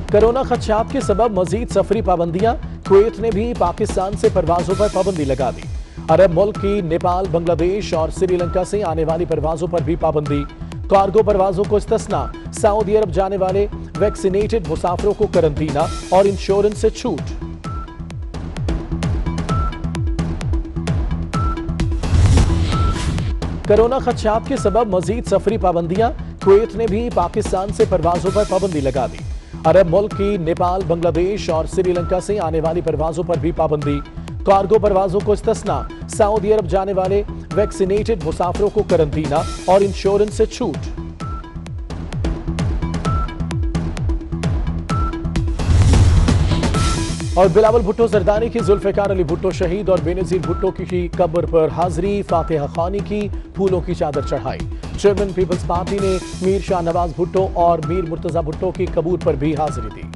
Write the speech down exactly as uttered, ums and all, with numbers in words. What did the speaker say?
Corona खदशात के सबब मजीद सफरी पाबंदियां। कुवैत ने भी पाकिस्तान से परवाजों पर पाबंदी लगा दी। अरब मुल्क की नेपाल, बांग्लादेश और श्रीलंका से आने वाली परवाजों पर भी पाबंदी। कार्गो परवाजों को इस्तिस्ना। सऊदी अरब जाने वाले वैक्सीनेटेड मुसाफिरों को करंटीना और इंश्योरेंस से छूट। कोरोना खदशात के सबब मजीद सफरी पाबंदियां। कुवैत ने भी पाकिस्तान से परवाजों पर पाबंदी लगा दी। अरब मुल्क की नेपाल, बांग्लादेश और श्रीलंका से आने वाली परवाजों पर भी पाबंदी। कार्गो परवाजों को इस्तिस्ना। सऊदी अरब जाने वाले वैक्सीनेटेड मुसाफिरों को करंटीना और इंश्योरेंस से छूट। और बिलावल भुट्टो जरदारी की जुल्फिकार अली भुट्टो शहीद और बेनजीर भुट्टो की कब्र पर हाजिरी। फातिहा खानी की फूलों की चादर चढ़ाई। चेयरमैन पीपल्स पार्टी ने मीर शाह नवाज भुट्टो और मीर मुर्तजा भुट्टो की कब्र पर भी हाजिरी दी।